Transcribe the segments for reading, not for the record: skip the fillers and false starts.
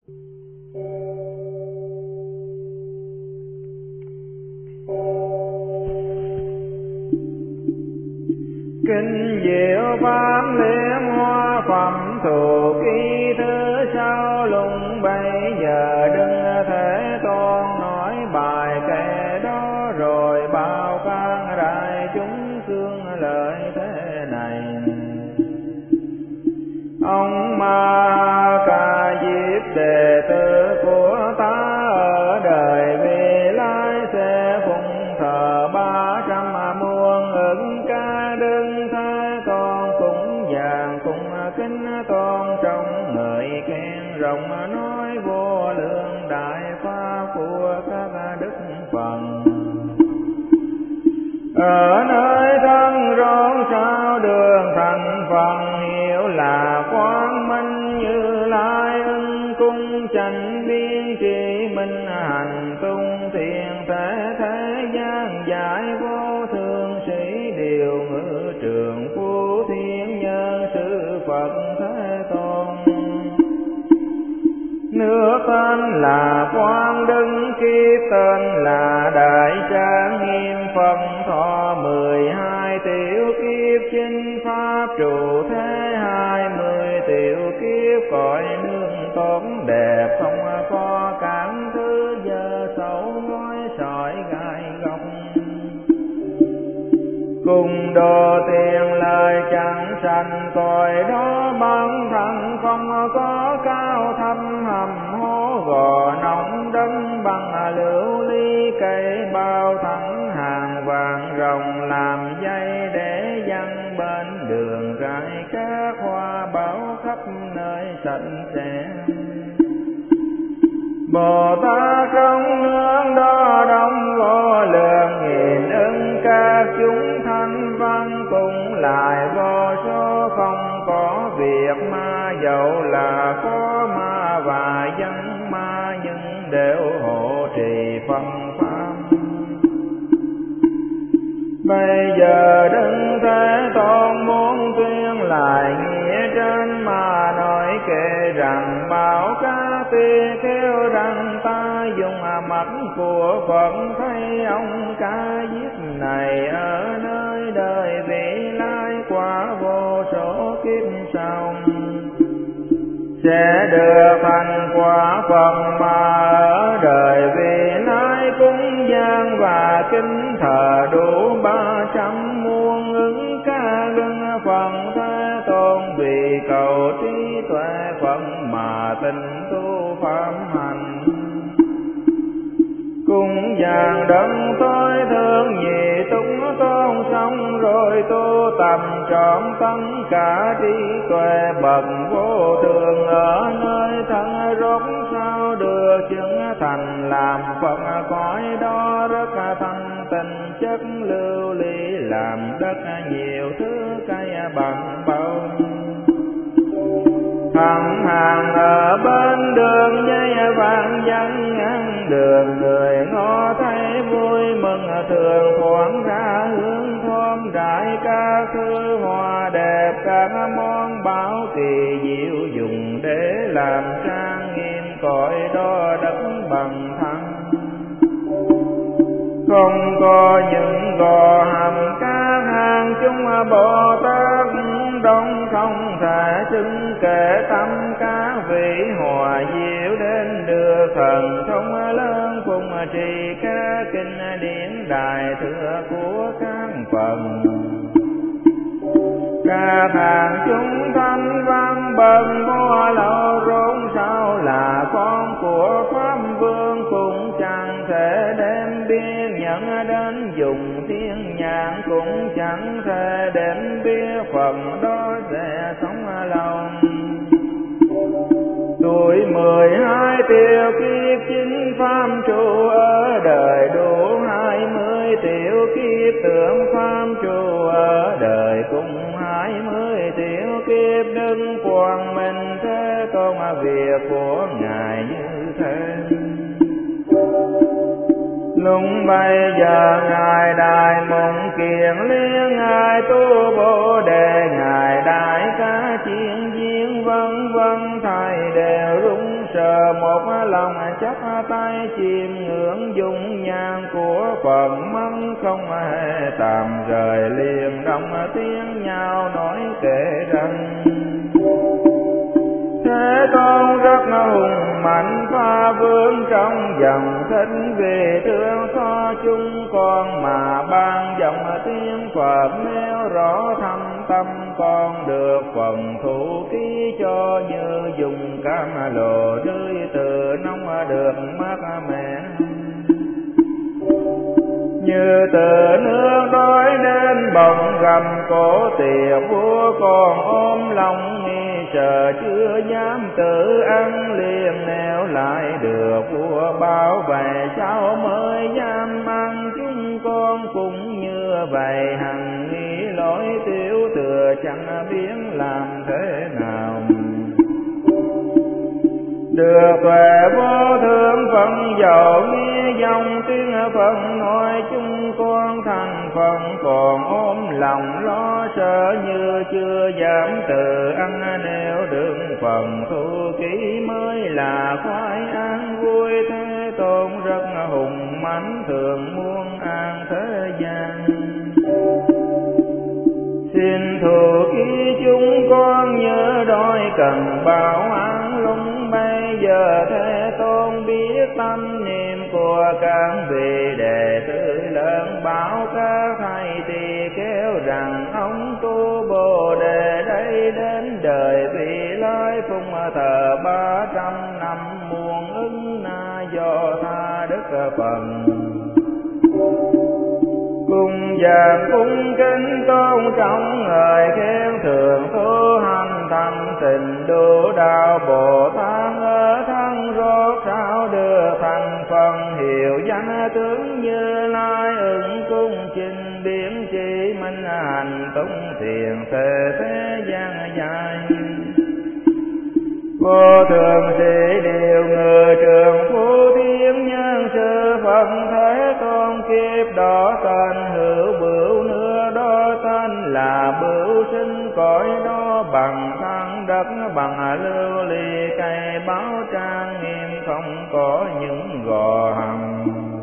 Kinh diệu pháp liên hoa phẩm thù ký thứ sau lùng bây giờ đừng thể toan nói bài kệ đó rồi bao can đại chúng xương lợi thế này. Ông Ma Ca Diếp đệ tử của ta ở đời vị lai sẽ phụng thờ 300 muôn ứng ca đương thế con cúng dường cung kính tôn trong người khen rộng nói vô lượng đại pháp của các đức phần. Ở nơi thân rốn sao đường thành phần hiểu là quang minh Như Lai ưng cung chánh biên trì minh hành tung thiền thế gian giải vô thường sĩ điều ngự trường phú thiên nhân sư Phật Thế Tôn. Nước tên là Quang Đức kiếp tên là Đại Trang Nghiêm Phật thọ 12 tiểu kiếp chinh pháp trụ thế 20 tiểu kiếp cõi nương tốt đẹp không có cảm thứ giờ xấu ngói sỏi gai góc. Cùng đồ tiền lời chẳng sanh cõi đó bản thân không có cao thấp hầm hố gò nóng đấng bằng lưu ly cây bao thẳng hàng vàng rồng làm dây để dăng bên đường rải các hoa bảo khắp nơi sạch sẽ. Bồ Tát trong hướng đó đông vô lượng nghìn ưng các chúng thanh văn cũng lại vô số không có việc ma dẫu là có ma và dân ma nhưng đều hộ trì phân pháp. Bây giờ Đức Thế Tôn muốn tuyên lại nghĩa trên mà nói kể rằng bảo ca tỳ kêu rằng ta dùng mắt của Phật thấy ông Ca Diếp này ở nơi đời vị lai qua vô số kiếp sau sẽ được thành quả Phật mà ở đời vị lai cúng dường và kính thờ đủ 300 muôn ứng ca lưng Phật Thế Tôn vì cầu trí tuệ Phật mà tình tu pháp hành. Cung dường đấng tối thương nhị túc tôn xong rồi tu tầm trọn tất cả trí tuệ bậc vô thường ở nơi thân rốt sao được chứng thành làm Phật cõi đó rất thanh tịnh chất lưu ly làm đất nhiều thứ cây bằng bao. Thẳng hàng ở bên đường dây vàng dân ngăn đường người ngó thấy vui mừng thường thoảng ra hương thơm rải các thứ hoa đẹp các món bảo kỳ diệu dùng để làm trang nghiêm cõi đó đất bằng thăng. Không có những gò hầm các hàng chúng Bồ Tát đông không thể xưng kể tâm các vị hòa diệu đến được thần thông lớn cùng trì các kinh điển đại thừa của các phần. Các hàng chúng thanh văn bần mua lâu rốn sao là con của Pháp Vương cũng chẳng thể đem biên nhận đến dùng thiên nhãn cũng chẳng thể đem biết Phật đó sẽ sống lâu. Tuổi 12 tiểu kiếp chính pháp trụ ở đời đủ 20 tiểu kiếp tưởng pháp trụ ở đời cùng 20 tiểu kiếp đứng quang minh thế tôn việc của ngài như thế. Lúc bây giờ ngài đại mộng kiền liên ngài tu bồ đề ngài đại ca chiến viên vân vân thầy đều rung sợ chắp tay chiêm ngưỡng dung nhan của Phật mắng không hề tạm rời, liền đồng tiếng nhau nói kể rằng Thế Tôn rất hùng mạnh pha vương trong dòng thính, vì thương xót chúng con mà ban dòng tiếng Phật, nếu rõ thâm tâm con được phần thủ ký, cho như dùng cam lồ rơi từ nông được mát mẻ, như từ nước đói đến bồng gầm cổ tiệc vua, còn ôm lòng nghi sợ chưa dám tự ăn, liền nẻo lại được vua bảo vệ, sao mới dám ăn. Chúng con cũng như vậy hằng nghi lỗi tiểu thừa, chẳng biết làm thế nào được về vô thượng phần dầu, nghe dòng tiếng phần nói chúng con thành phần, còn ôm lòng lo sợ như chưa dám tự ăn, nếu đương phần thu ký mới là khoái an vui. Thế Tôn rất hùng mãnh thường muôn an thế gian, xin thù ký chúng con nhớ đôi cần bảo an lung. Bây giờ Thế Tôn biết tâm niệm của các vị đệ tử lớn, bảo các thầy tỳ kéo rằng ông tu Bồ Đề đây đến đời vị lai, phụng thờ 300 năm muôn ứng na do tha đức phần. Cùng dàn cung kính tôn trọng người khen thường tu hành thành tình độ đạo Bồ Tát, ở thân rốt sao được thành phần, hiệu danh tướng Như Lai ứng cung trình biến chỉ minh hành tung thiền thể thế gian dài. Vô thường sĩ điều ngự trường phú thiên nhân sư Phật Thế Tôn, kiếp đó tên hữu bửu nữa đó tên là bửu sinh, cõi đó bằng than đất bằng lưu ly, cây báo trang nghiêm không có những gò hầm.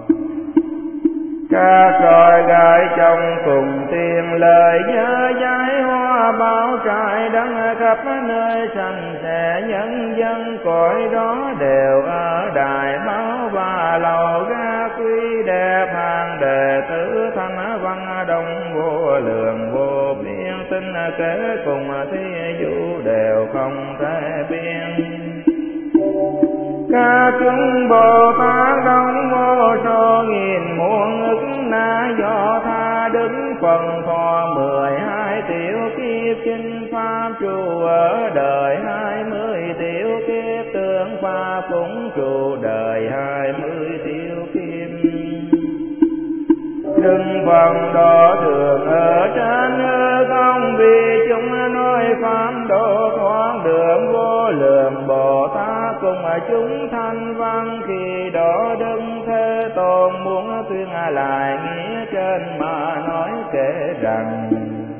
Các soi gai trong cùng tiền lời nhớ giải hoa báo trải đắng khắp nơi sanh sẽ nhân dân, cõi đó đều ở đài báo và lầu ga quý đẹp, hàng đệ tử thanh văn đông vô lượng vô biên, tinh kế cùng thi vũ đều không thể biên. Các chúng Bồ Tát đông vô số nghìn muôn ức na do tha, đứng phần thọ 12 tiểu kiếp chinh pháp trụ ở đời 20 tiểu kiếp, tương pháp cũng trụ đời 20 tiểu kiếp. Đừng phần đó thường ở trên hư không, vì chúng nói pháp độ thoát đường vô lượng Bồ Tát cùng chúng thanh văn. Khi đó Đức Thế Tôn muốn tuyên lại nghĩa trên mà nói kể rằng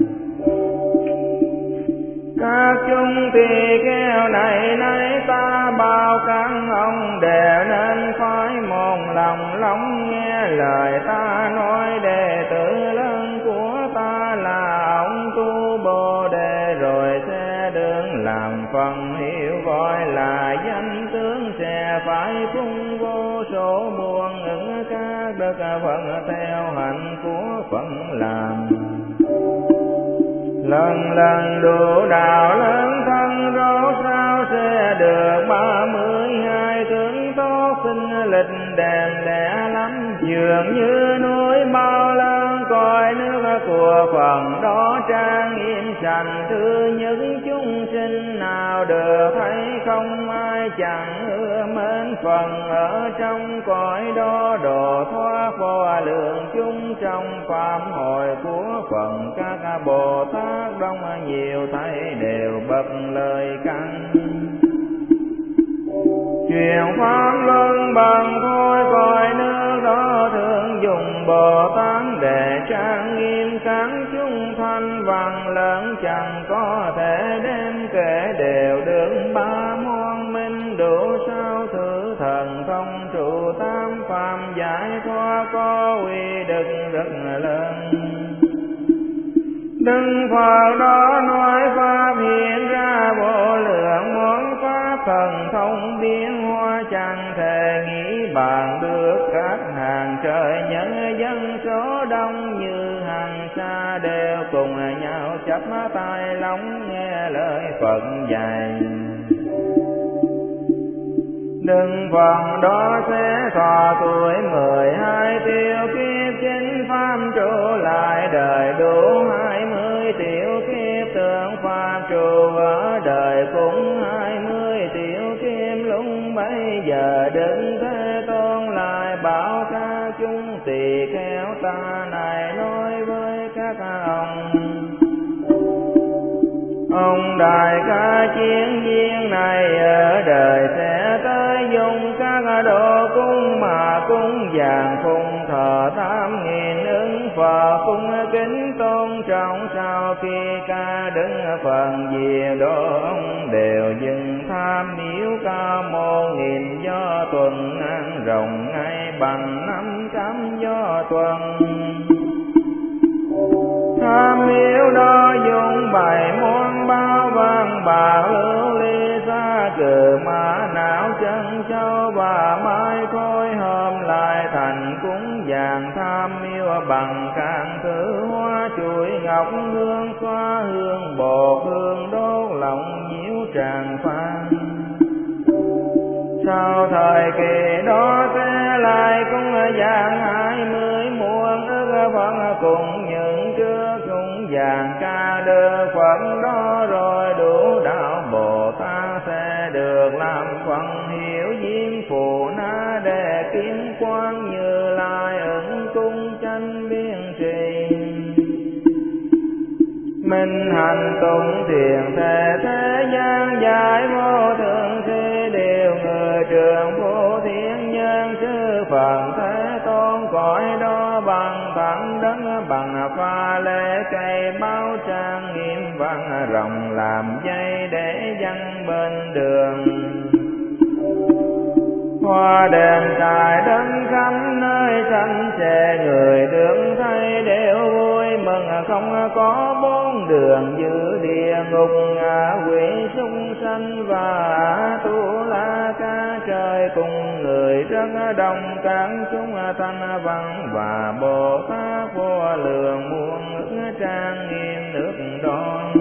các chúng tỳ kheo này nay ta bao các ông đều nên phải một lòng lắng nghe lời ta nói. Đệ tử lớn của ta là ông tu Bồ Đề, rồi sẽ đương làm phần hiệu gọi là danh tướng, sẽ phải phung vô số muôn ứng các đức phận theo hạnh của phận làm. Lần lần đủ đạo lớn thân rốt sao sẽ được 32 tướng tốt sinh lịch đèn lẻ lắm, dường như núi bao lớn coi nước của phần đó trang nghiêm sạch. Thứ nhất chúng sinh nào được thấy không ai chẳng ưa mến phần ở trong cõi đó, độ thoát vô lượng chúng trong pháp hội của phần. Các Bồ Tát đông nhiều thấy đều bật lời căn truyền pháp luân bằng thôi, coi nước đó thường dùng Bồ Tát để trang nghiêm các chúng thanh văn lớn, chẳng có thể đem kể đều được ba môn minh đủ sao thử thần không trụ tam phạm giải thoát có uy đức rất lớn. Đức Phật đó nói pháp hiện ra vô lượng món pháp thần thông biến hóa chẳng thể nghĩ bàn được. Các hàng trời nhân dân số đông như hàng xa đều cùng nhau chắp tai lắng nghe lời Phật dạy. Đức Phật đó sẽ thọ tuổi 12 tiêu kiếp, chính pháp trụ lại đời đủ 20 tiểu kiếp, tượng pháp trụ ở đời cũng 20 tiểu kiếp. Lúc bấy giờ Đức Thế Tôn lại bảo các chúng tỳ kheo ta này nói với các ông đại ca chiến viên này ở đời sẽ tới dùng các đồ cung mà cúng dường phụng thờ 3.000 ứng Phật cung kính tôn trọng. Sau khi ca đứng phần diệu độ ông đều dừng tham miếu cao 1.000 do tuần ăn rộng ngay bằng 500 do tuần. Tham miếu đó dùng 7 món bao vàng bạc lưu ly xa cừ mã não chân châu và mai khôi hôm lại thành cúng dường. Tham miếu bằng các thứ hoa chuỗi ngọc hương xoa hương bột hương đốt lòng nhiễu tràng phan. Sau thời kỳ đó sẽ lại cúng dường 20 muôn ức Phật cùng những trước cúng dường ca đưa Phật đó, rồi đủ đạo Bồ Tát sẽ được làm Phật hiểu diêm phù na đề kiến quang Như Lai ứng cung chánh biên trì. Minh hành tụng thiền thể thế gian giải vô thượng thi điều người trường vô thiên nhân sư Phật Thế Tôn cõi đó bằng thẳng đất bằng pha lê cây bao trang nghiêm văn rồng làm dây để dân bên đường. Hoa đèn cài đến khắp nơi xanh xe người được thấy đều vui mừng. Không có bốn đường như địa ngục ngạ quỷ súc sanh và tu la ca trời cùng người rất đông. Các chúng thanh văn và Bồ Tát vô lượng muôn ức trang nghiêm nước đón.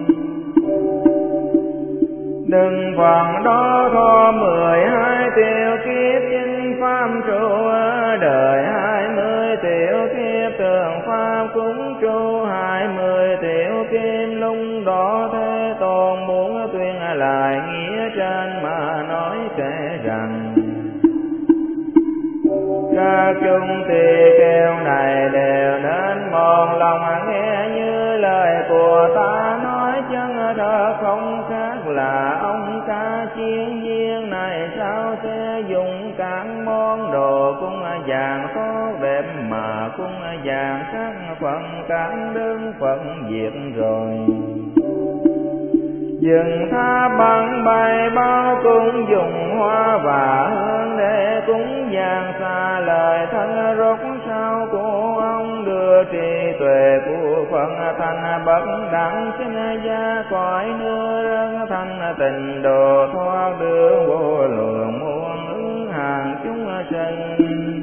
Đức Phật đó có 12 tiểu kiếp, chính pháp trụ ở đời 20 tiểu kiếp, tượng pháp cúng trụ 20 tiểu kiếp. Lúc đó Thế Tôn muốn tuyên lại nghĩa trên mà nói kể rằng các chúng tỳ kheo này đều nên một lòng nghe như lời của ta nói chân thật không khác là ông ca chiến viên này sao sẽ dùng các món đồ cúng dường tốt đẹp mà cúng dường các phần các đơn phận diệt rồi. Dừng tha bằng bài bao cũng dùng hoa và hương để cúng dường. Xa lời thân rốt sao của ông đưa trí tuệ của Phật thành bất đẳng sinh ra cõi nước rân thanh tịnh độ thoát đưa vô lượng muôn ứng hàng chúng sinh.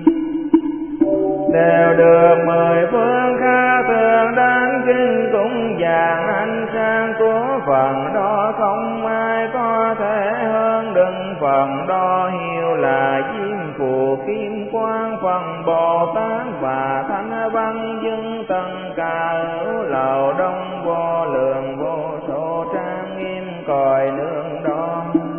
Đều được 10 phương kha thường đến kinh cúng dường ánh sáng của Phật đó. Không ai có thể hơn Đức Phật đó hiểu là diêm phù kim quang phần Bồ Tát và Thánh Văn dân tầng ca hữu lầu đông vô lượng vô số trang nghiêm cõi nước đó.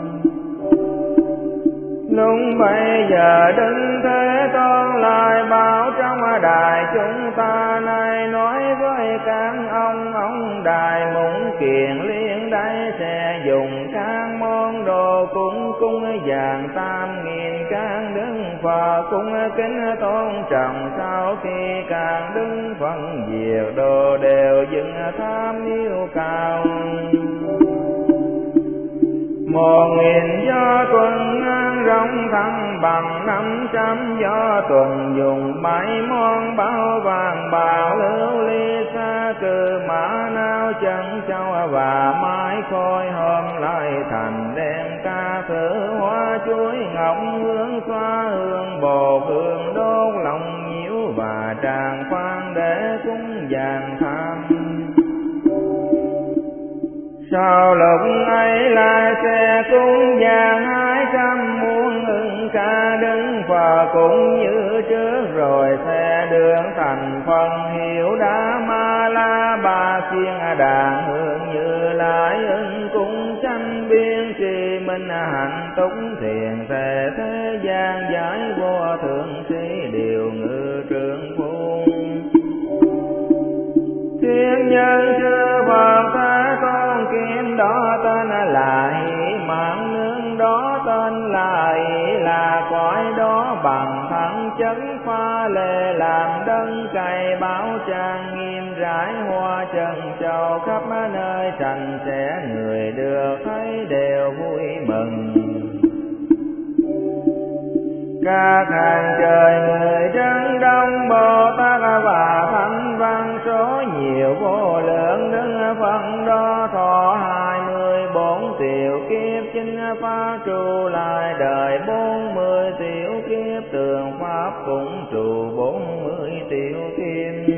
Lúc bây giờ Đức Thế Tôn lại bảo trong đại chúng ta này nói với các ông đại mũng kiền liên đây sẽ dùng các món đồ cúng dường 3.000 các đức Phật cung kính tôn trọng. Sau khi các đức Phật diệt đồ đều dừng tham yêu cao. 1000 do tuần rong thăng bằng 500 do tuần dùng 7 món bao vàng bạc lưu ly sa cừ mã não chân châu và mái khôi hôm lại thành đem ca thử hoa chuối ngọc hương xoa hương bồ hương đốt lòng nhiễu và tràng khoan để cúng vàng tham. Sau lúc ấy lại sẽ cúng vàng 200 muôn hương ca đứng và cũng như trước rồi sẽ được thành phần hiệu đá ma la ba chiên đàn hương như lại ưng cung tranh biên trì minh hạnh túc thiền thể thế gian giải vô thượng sĩ điều ngự trường phu. Thiên nhân chưa Phật Thế Tôn kiếm đó tên là Hỷ mạng nương đó tên là Hỷ là cõi đó bằng thắng chất pha lê làm đấng cày báo trang nghiêm rải hoa trần châu khắp nơi sạch sẽ người được thấy đều vui mừng. Các hàng trời người chân đông Bồ Tát và Thánh Văn số nhiều vô lượng đứng phân đó thọ 24 tiểu kiếp chính pháp trụ lại đời 40 tiểu kiếp tường pháp cũng trụ 40 tiểu kiếp.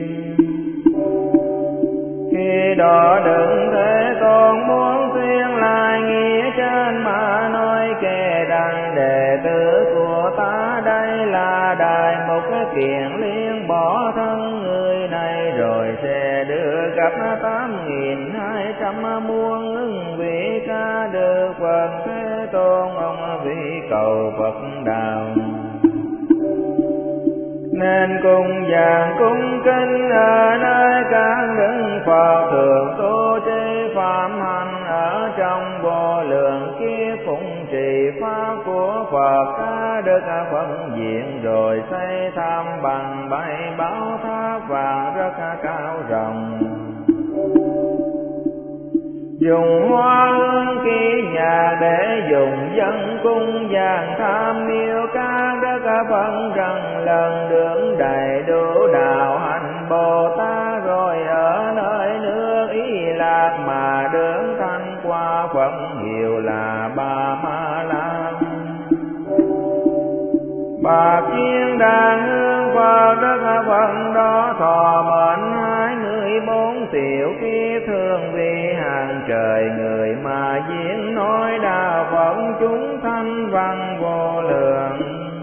Khi đó đừng Thế Tôn muốn xuyên lại nghĩa trên mà nói kể đặng đệ tử của ta đây là đại mục kiện liên bỏ thân người này rồi sẽ đưa gặp 8.200 muôn ưng vị ca được Phật Thế Tôn ông vị cầu Phật đạo. Nên cung vàng cung kính ở nơi các đức Phật thường tu trì phạm hành ở trong vô lượng kiếp phụng trì pháp của Phật ca đức phân diện rồi xây tham bằng 7 bảo tháp vàng rất cao rộng. Dùng hoa hương ký nhà để dùng dân cung vàng tham miêu ca đất phân rằng lần đường đầy đủ đạo hành Bồ Tát rồi ở nơi nước Ý Lạc mà đường thanh qua Phật hiệu là Ba Ma La. Bà chiên đàn hương Phật đất phận đó thọ mệnh 24 tiểu kiếp thương vì hàng trời người mà diễn nói đạo Phật chúng thanh văn vô lượng.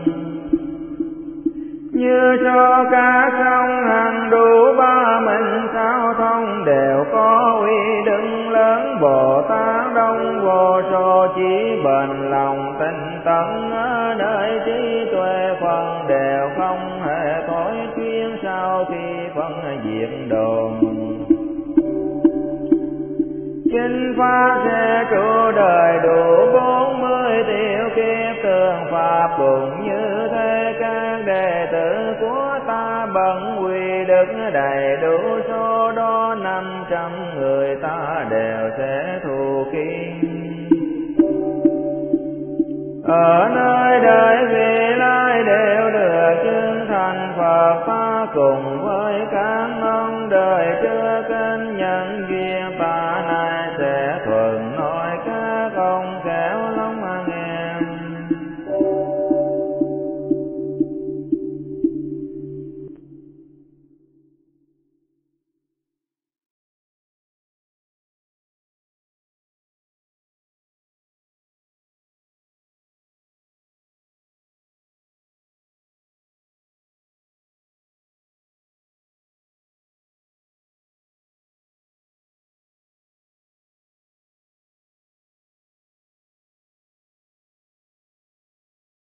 Như cho cả sông hàng đủ 36 thông đều có uy đức lớn Bồ Tát đông vô số chỉ bền lòng tinh tấn ở nơi trí tuệ phần đều không hề thối chuyên sau khi phân diệt đồn. Chính pháp sẽ trụ đời đủ 40 tiểu kiếp tường pháp cũng như thế các đệ tử của ta bận quy đức đầy đủ số đó 500 người ta đều sẽ thù kiên. Ở nơi đời vị lai đều được chứng thành Phật ta cùng với các